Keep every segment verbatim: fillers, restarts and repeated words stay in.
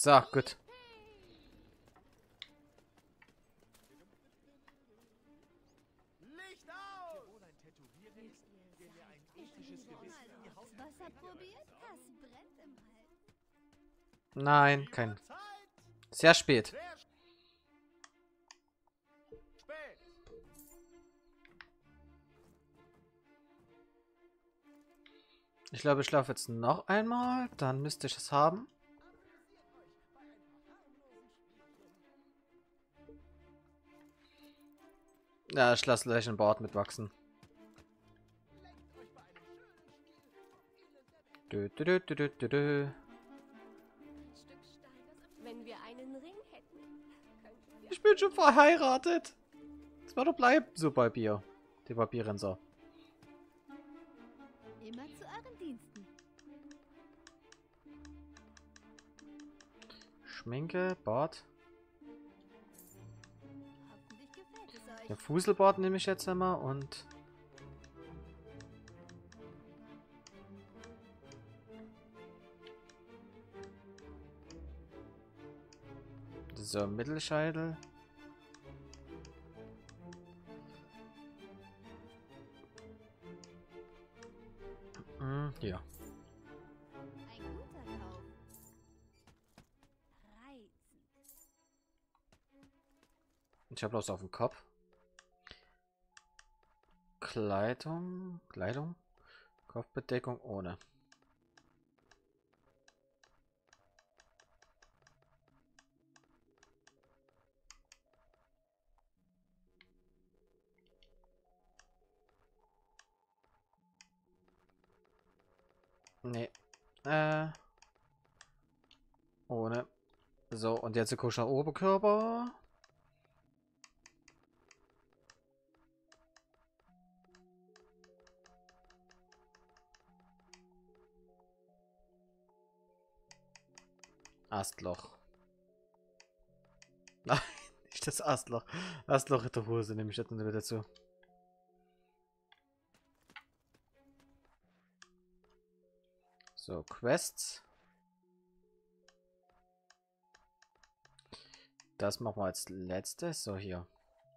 So, gut. Licht aus! Wasser probiert? Das brennt im Hals. Nein, kein. Zeit! Sehr spät. Sehr spät! Ich glaube, ich laufe jetzt noch einmal. Dann müsste ich es haben. Ja, ich lasse gleich den Bart mitwachsen. Dö, dö, dö, dö, dö, dö. Wenn wir einen Ring hätten, könnten wir... Ich bin schon verheiratet. Das wird doch bleiben. So bei Bier. Die Papierrenser. Immer zu euren Diensten. Schminke, Bart. Hoffentlich gefällt es euch. Den Fuselbart nehme ich jetzt einmal und... So, Mittelscheitel. Hm, hier. Ein guter Kauf. Reizend. Ich habe bloß auf dem Kopf. Kleidung. Kleidung. Kopfbedeckung ohne. Nee. Äh. Ohne. So, und jetzt guck ich nach Oberkörper. Astloch. Nein, nicht das Astloch. Astloch in der Hose nehme ich jetzt wieder dazu. So, Quests. Das machen wir als letztes. So, hier.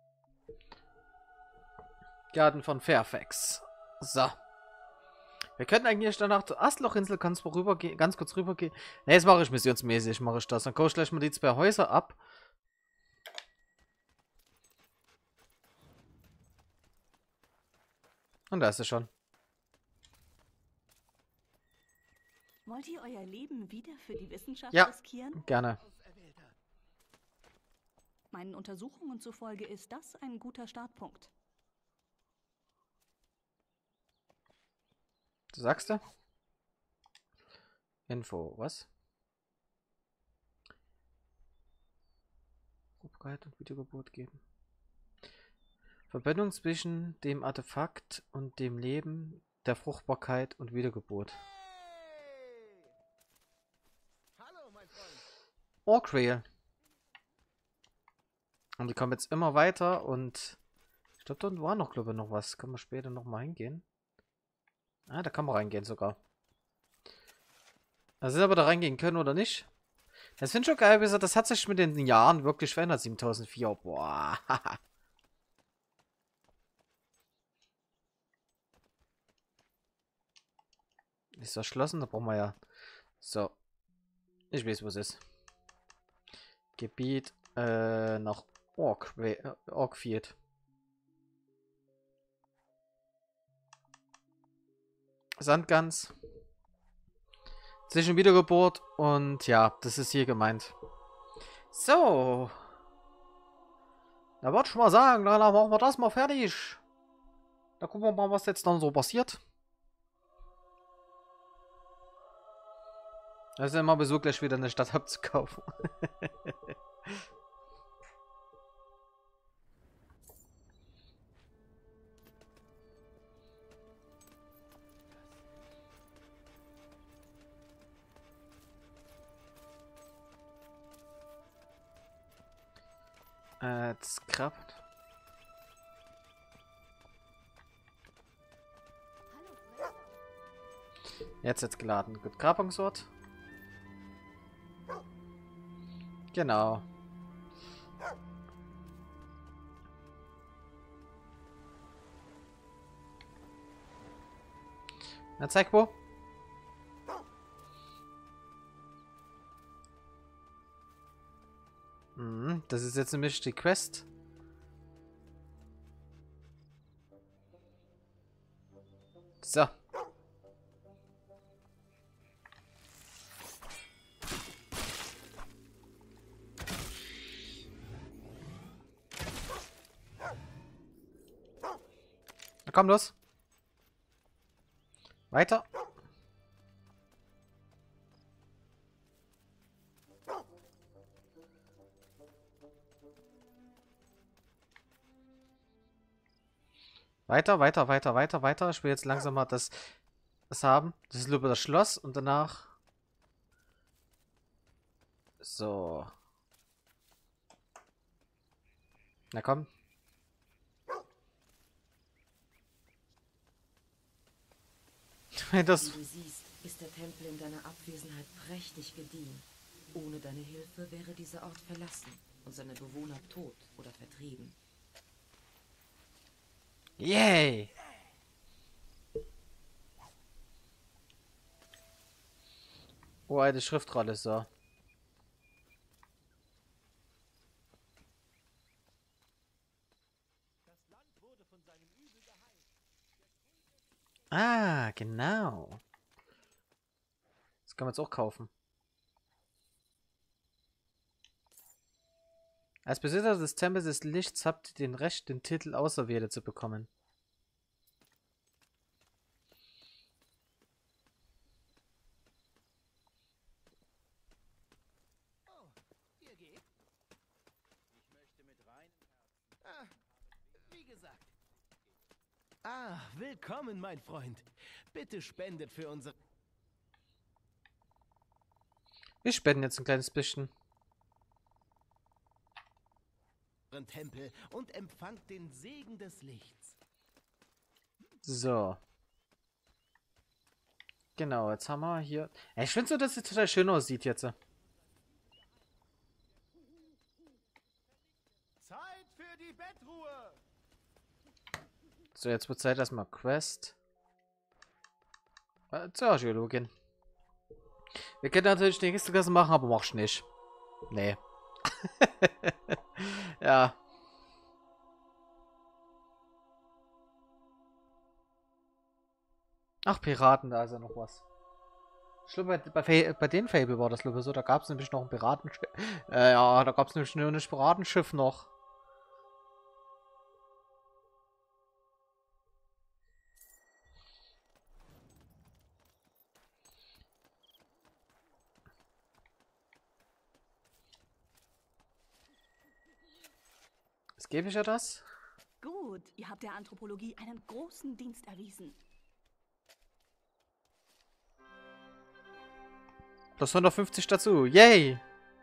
Garten von Fairfax. So. Wir könnten eigentlich danach zur Astlochinsel ganz, rübergehen, ganz kurz rübergehen. Ne, jetzt mache ich missionsmäßig, mache ich das. Dann kaufe ich gleich mal die zwei Häuser ab. Und da ist es schon. Wollt ihr euer Leben wieder für die Wissenschaft Ja. riskieren? Gerne. Meinen Untersuchungen zufolge ist das ein guter Startpunkt. Du sagst du? Info, was? Fruchtbarkeit und Wiedergeburt geben. Verbindung zwischen dem Artefakt und dem Leben, der Fruchtbarkeit und Wiedergeburt. Hey! Hallo, mein Freund. Orcrail. Und die kommen jetzt immer weiter und ich glaube, dort war noch, glaube ich, noch was. Können wir später noch mal hingehen. Ah, da kann man reingehen sogar. Also, ob wir da reingehen können oder nicht. Das finde ich schon geil, wie gesagt, das hat sich mit den Jahren wirklich verändert, siebentausendvier. Boah. Ist erschlossen, da brauchen wir ja. So. Ich weiß, wo es ist. Gebiet äh, nach Orc, äh, Orcfield. Sandgans. Zwischen Wiedergeburt und ja, das ist hier gemeint. So. Da wollte ich mal sagen, na, dann machen wir das mal fertig. Da gucken wir mal, was jetzt dann so passiert. Das ist ja immer Besuch, gleich wieder eine Stadt abzukaufen. äh, Scrap. Jetzt jetzt geladen. Gut, Grabungsort. Genau. Na, zeig wo. Mhm, das ist jetzt nämlich die Quest. So. Na komm, los. Weiter. Weiter, weiter, weiter, weiter, weiter. Ich will jetzt langsam mal das, das haben. Das ist über das Schloss und danach... So. Na komm. Das... Wie du siehst, ist der Tempel in deiner Abwesenheit prächtig gediehen. Ohne deine Hilfe wäre dieser Ort verlassen und seine Bewohner tot oder vertrieben. Yay! Oh, alte Schriftrolle, so. Ah, genau. Das kann man jetzt auch kaufen. Als Besitzer des Tempels des Lichts habt ihr den Recht, den Titel Auserwählte zu bekommen. Ihr geht? Ich möchte mit rein. Ah, wie gesagt. Ah, willkommen, mein Freund. Bitte spendet für unseren Wir spenden jetzt ein kleines bisschen. Tempel und empfangt den Segen des Lichts. So. Genau, jetzt haben wir hier... Ja, ich finde so, dass es total schön aussieht jetzt. Zeit für die Bettruhe. So, jetzt wird Zeit erstmal Quest. Äh, zur Archäologin. Wir können natürlich die nächste Klasse machen, aber mach's nicht. Nee. Ja. Ach, Piraten, da ist ja noch was. Ich glaube, bei, bei, bei den Fable war das, glaube ich, so. Da gab es nämlich noch ein Piratenschiff. Äh, ja, da gab es nämlich nur ein Piratenschiff noch. Jetzt gebe ich ja das. Gut, ihr habt der Anthropologie einen großen Dienst erwiesen. Plus hundertfünfzig dazu. Yay!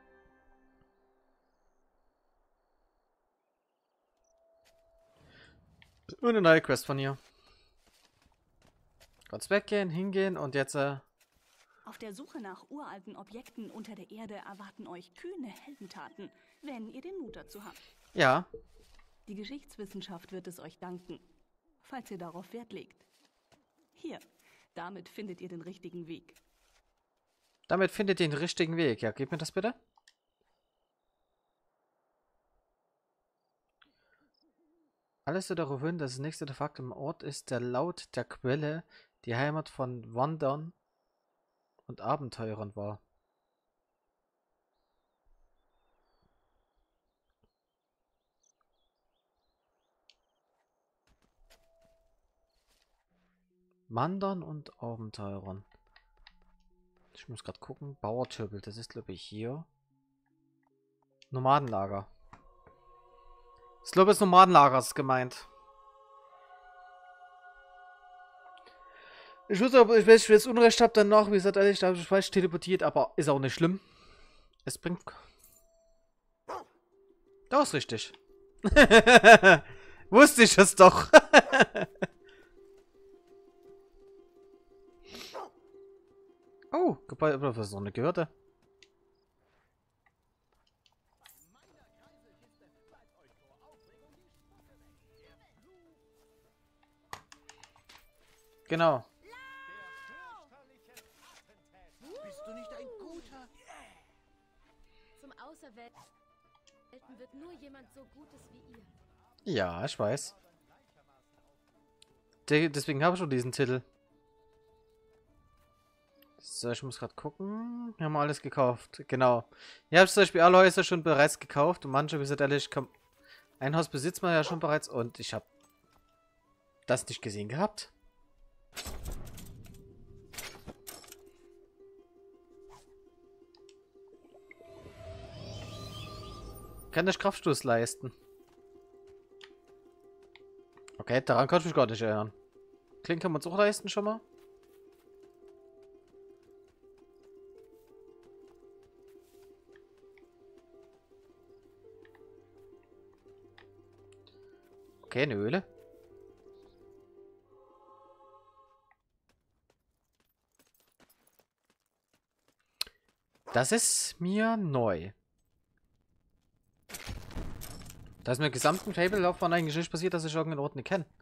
Und eine neue Quest von ihr. Kurz weggehen, hingehen und jetzt... Äh Auf der Suche nach uralten Objekten unter der Erde erwarten euch kühne Heldentaten, wenn ihr den Mut dazu habt. ja. Die Geschichtswissenschaft wird es euch danken, falls ihr darauf Wert legt. Hier, damit findet ihr den richtigen Weg. Damit findet ihr den richtigen Weg. Ja, gib mir das bitte. Alles so darauf hin, dass das nächste Artefakt im Ort ist, der laut der Quelle die Heimat von Wandern und Abenteurern war. Wandern und Abenteurern. Ich muss gerade gucken. Bauertürbel, das ist glaube ich hier. Nomadenlager. Ich glaube, das Nomadenlager ist gemeint. Ich wusste, ob ich jetzt Unrecht habe, dann noch, wie gesagt, ehrlich, da habe ich falsch teleportiert, aber ist auch nicht schlimm. Es bringt. Das ist richtig. Wusste ich es doch. Oh, was ist so eine Gehörde? Genau. Bist du nicht ein guter? Zum Auserwählten wird nur jemand so Gutes wie ihr. Ja, ich weiß. De deswegen habe ich schon diesen Titel. So, ich muss gerade gucken. Wir haben alles gekauft. Genau. Ihr habt zum Beispiel alle Häuser schon bereits gekauft. Und manche, wie gesagt, ehrlich, komm, ein Haus besitzt man ja schon bereits. Und ich habe das nicht gesehen gehabt. Kann ich Kraftstoß leisten? Okay, daran kann ich mich gar nicht erinnern. Klingt kann man es auch leisten schon mal. Okay, eine Höhle. Das ist mir neu. Da ist mir im gesamten Fable-Laufbahn eigentlich nicht passiert, dass ich irgendeinen Ort nicht kenne.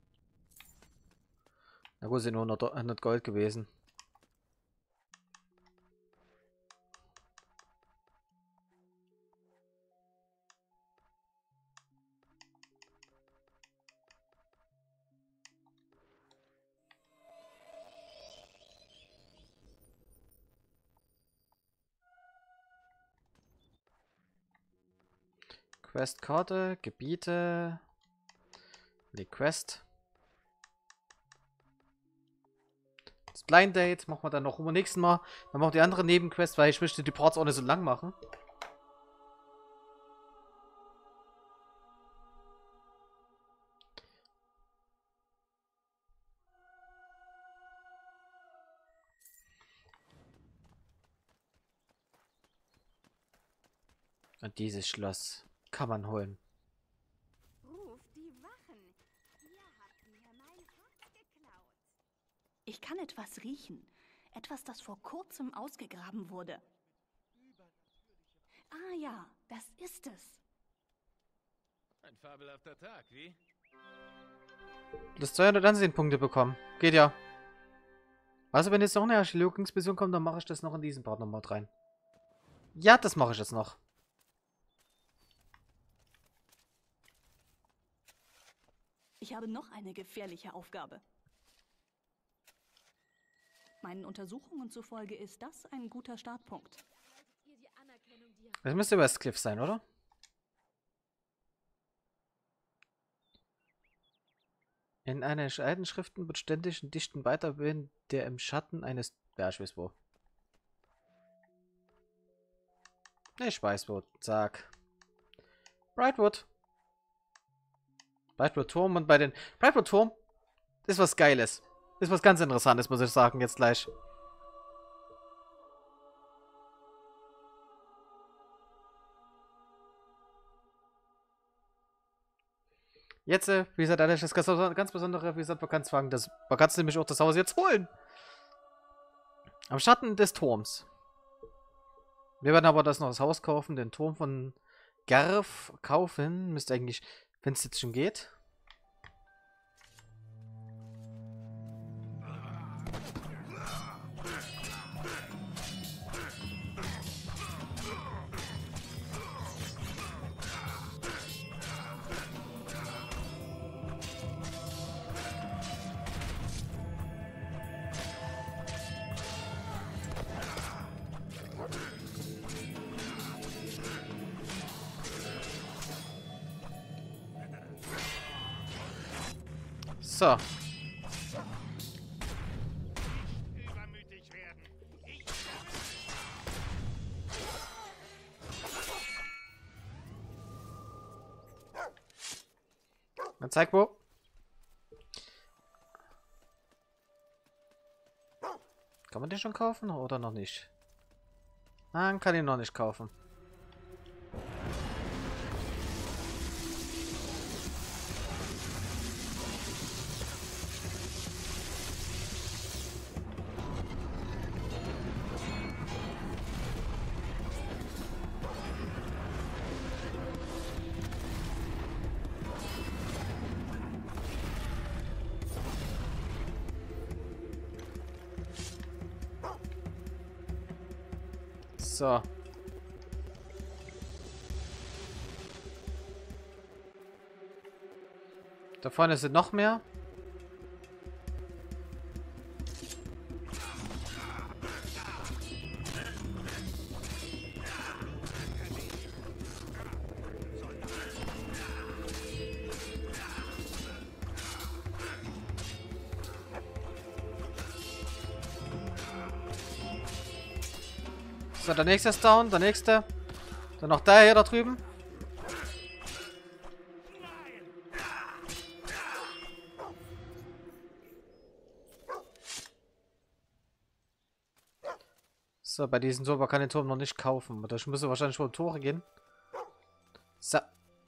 Na gut, sind nur hundert Gold gewesen. Questkarte, Gebiete, die Quest. Das Blind Date machen wir dann noch beim nächsten Mal. Dann machen wir die andere Nebenquest, weil ich möchte die Parts auch nicht so lang machen. Und dieses Schloss kann man holen. Ruf die Wachen. Ihr habt mir mein Herz geklaut. Ich kann etwas riechen. Etwas, das vor kurzem ausgegraben wurde. Ah ja, das ist es. Ein fabelhafter Tag, wie? Du hast zweihundert Ansehenpunkte bekommen. Geht ja. Also wenn jetzt noch eine Archäologismission kommt, dann mache ich das noch in diesen Part nochmal rein. Ja, das mache ich jetzt noch. Ich habe noch eine gefährliche Aufgabe. Meinen Untersuchungen zufolge ist das ein guter Startpunkt. Ihr die Anerkennung, die ihr Das müsste Westcliff sein, oder? In einer alten Schriften wird ständig ein dichten Weiterbild, der im Schatten eines... Ja, ich weiß wo. Ich weiß wo. Zack. Brightwood. Brightwood Turm und bei den... Brightwood Turm ist was Geiles. Ist was ganz Interessantes, muss ich sagen, jetzt gleich. Jetzt, äh, wie gesagt, das ganz, ganz Besondere, wie gesagt, man kann es fragen, das, man kann nämlich auch das Haus jetzt holen. Am Schatten des Turms. Wir werden aber das noch das Haus kaufen, den Turm von Garf kaufen. Müsste eigentlich, wenn es jetzt schon geht. So. Übermütig werden. Ich Dann zeig wo. Kann man den schon kaufen oder noch nicht? Nein, kann ihn noch nicht kaufen. So. Da vorne sind noch mehr. So, der nächste ist down, der nächste. Dann noch der hier da drüben. So, bei diesem Turm kann den Turm noch nicht kaufen. Ich müsste wahrscheinlich schon Tore gehen. So.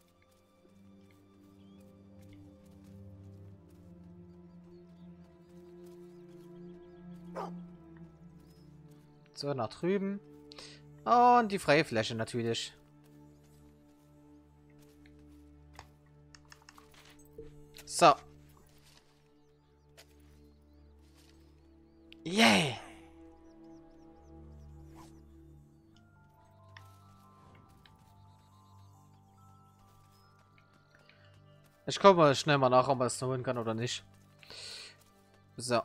So, nach drüben. Und die freie Fläche natürlich. So. Yay! Ich komme mal schnell mal nach, ob man es holen kann oder nicht. So.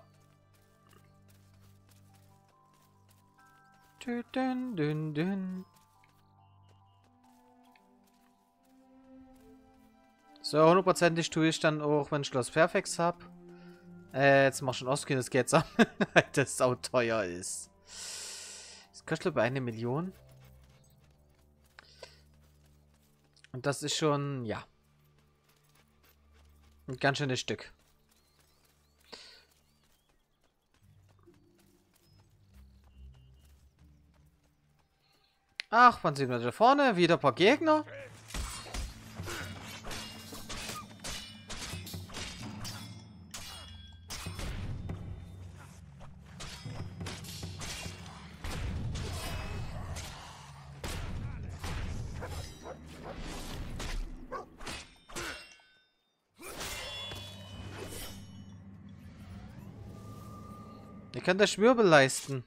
Dün, dün, dün. So, hundertprozentig tue ich dann auch, wenn ich Schloss Perfex habe. Äh, jetzt mach schon ausgehen, das geht zusammen, weil das sau teuer ist. Das kostet über eine Million. Und das ist schon, ja. Ein ganz schönes Stück. Ach, wann sehen wir da vorne? Wieder ein paar Gegner. Ihr könnt euch Wirbel leisten.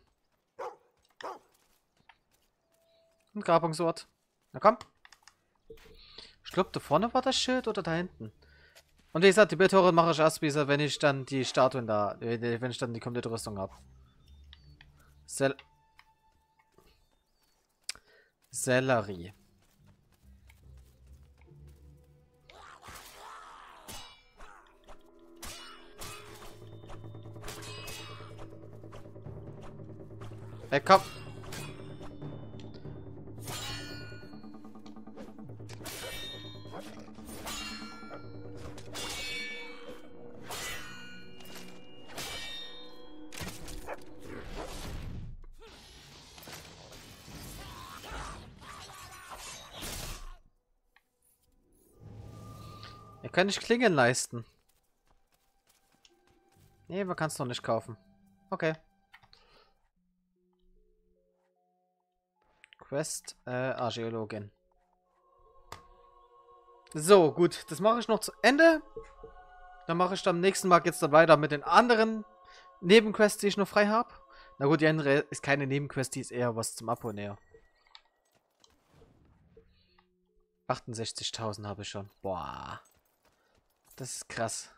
Ein Grabungsort. Na komm. Ich glaube, da vorne war das Schild oder da hinten. Und wie gesagt, die Bildtore mache ich erst wieder, wenn ich dann die Statuen da, wenn ich dann die komplette Rüstung habe. Sel Sellerie. Hey, komm. Ihr könnt nicht Klingen leisten. Nee, man kann es noch nicht kaufen. Okay. Quest, äh, Archäologin. So, gut. Das mache ich noch zu Ende. Dann mache ich dann am nächsten Mal jetzt weiter mit den anderen Nebenquests, die ich noch frei habe. Na gut, die andere ist keine Nebenquest, die ist eher was zum Abonnieren. achtundsechzigtausend habe ich schon. Boah. Das ist krass.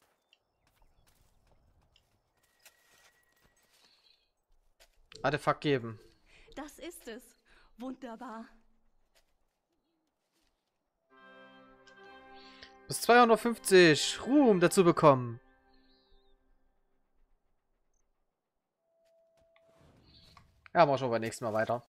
Artefakt geben. Das ist es. Wunderbar. Bis zweihundertfünfzig Ruhm dazu bekommen. Ja, machen wir schon beim nächsten Mal weiter.